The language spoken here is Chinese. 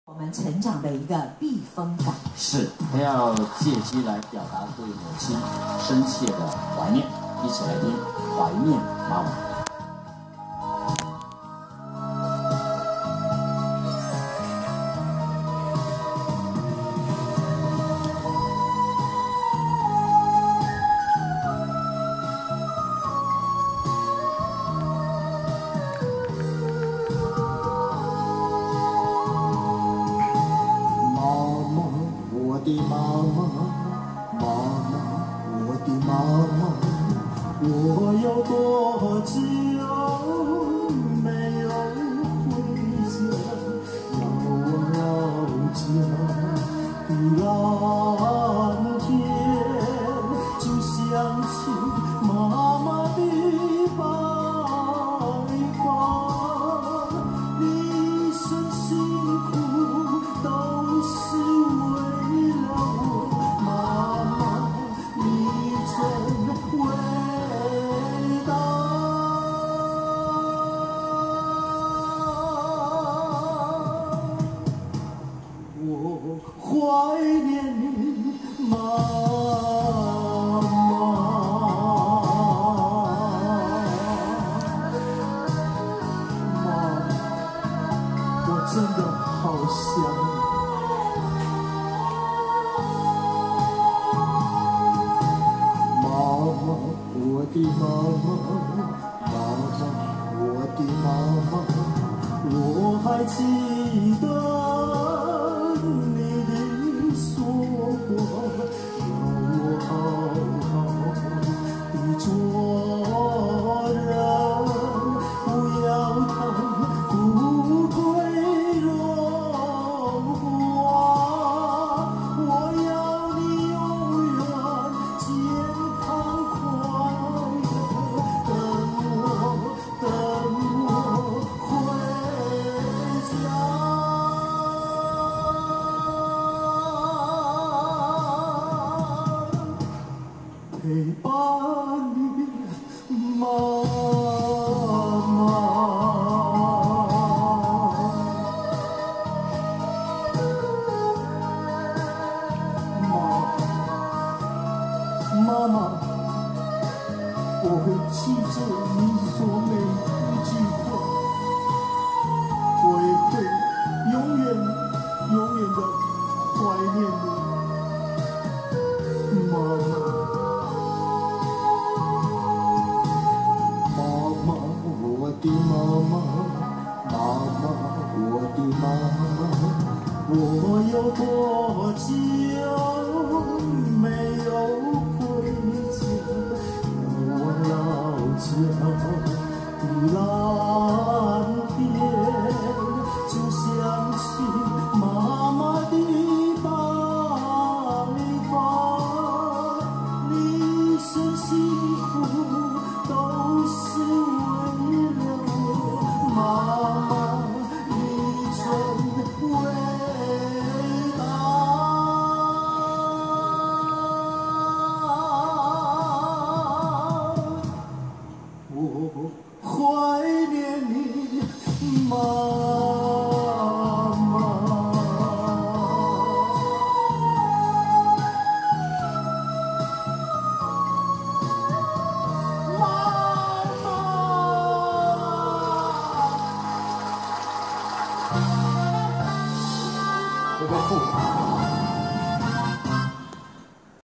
我们成长的一个避风港。 是，他要借机来表达对母亲深切的怀念。一起来听《怀念妈妈》。 我的妈妈，妈妈，我的妈妈，我有多久没有回家？遥望老家的蓝天，就想起妈妈的白发，一生辛苦都是为了我，妈妈，你真伟大。我怀念你，妈妈。妈，我真的好想你。妈妈，我的妈妈，妈妈，我的妈妈，我还记得你的说话，要我好好的做人，不要谈富贵荣华，我要你永远健康快乐，等我回家。陪伴你，妈妈。妈妈，我会记着你说每一句话，我也会永远的怀念你，妈妈。妈妈，我的妈妈，妈妈，我的妈妈，我有多久没有回家？遥望老家的蓝天，就想起妈妈的白发，你一生辛苦都是为了我，妈妈，你真伟大。我怀念你，妈妈。这个父。